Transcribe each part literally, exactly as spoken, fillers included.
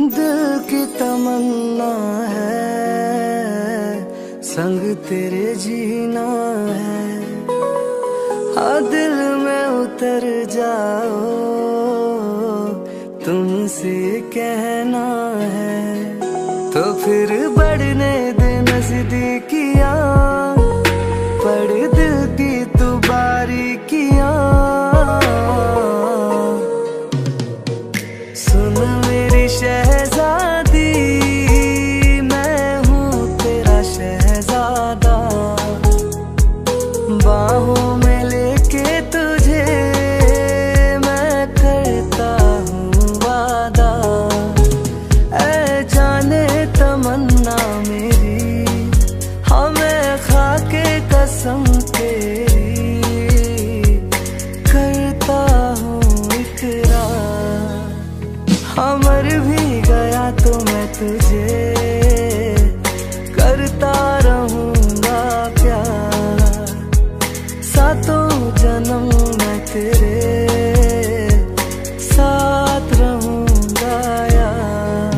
दिल की तमन्ना है संग तेरे जीना है। हाँ दिल में उतर जाओ तुमसे कहना है। तो फिर बढ़ने दे नजदीकियां पढ़ दिल की तू बारीकियां। सुन मेरी शहजादी मैं हूँ तेरा शहजादा। बाहों में लेके तुझे मैं करता हूँ वादा। ऐ जाने तमन्ना मेरी हाँ मैं खाके कसम तेरी करता हूँ इकरार। हाँ मर भी गया तो मैं तुझे करता रहूँगा प्यार। सातों जन्म मैं तेरे साथ रहूँगा यार।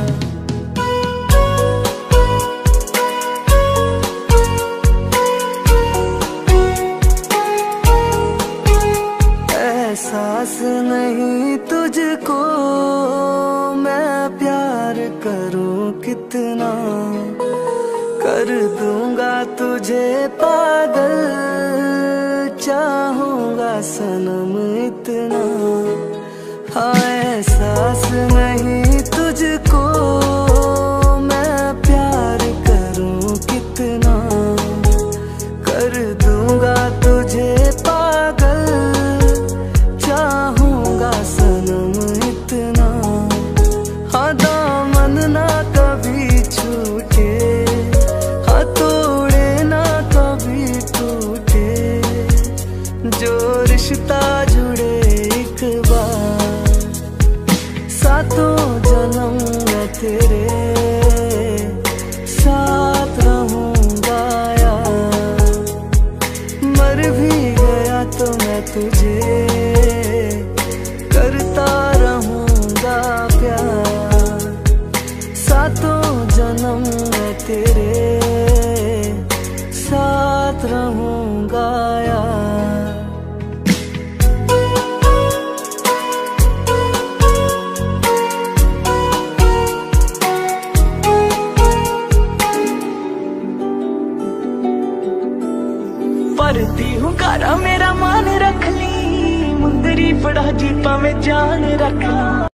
एहसास नहीं तुझको मैं प्यार करूं कितना। कर दूंगा तुझे पागल चाहूंगा सनम इतना। हाँ एहसास नहीं तुझको मैं प्यार करूं कितना। कर दूंगा तुझे पागल चाहूंगा सनम इतना। हाँ दामन ना कभी छूटे हाँ तोड़े ना कभी टूटे। जो रिश्ता जुड़े एक बार सातों जन्म मैं तेरे साथ रहूँगा यार। मर भी गया तो मैं तुझे करता रहूँगा प्यार। सातों जन्म मैं तेरे साथ रहूँगा यार। भरती हूँ कारा मेरा मान रख ली मुंदरी फड़ा जीपा में जान रख ली।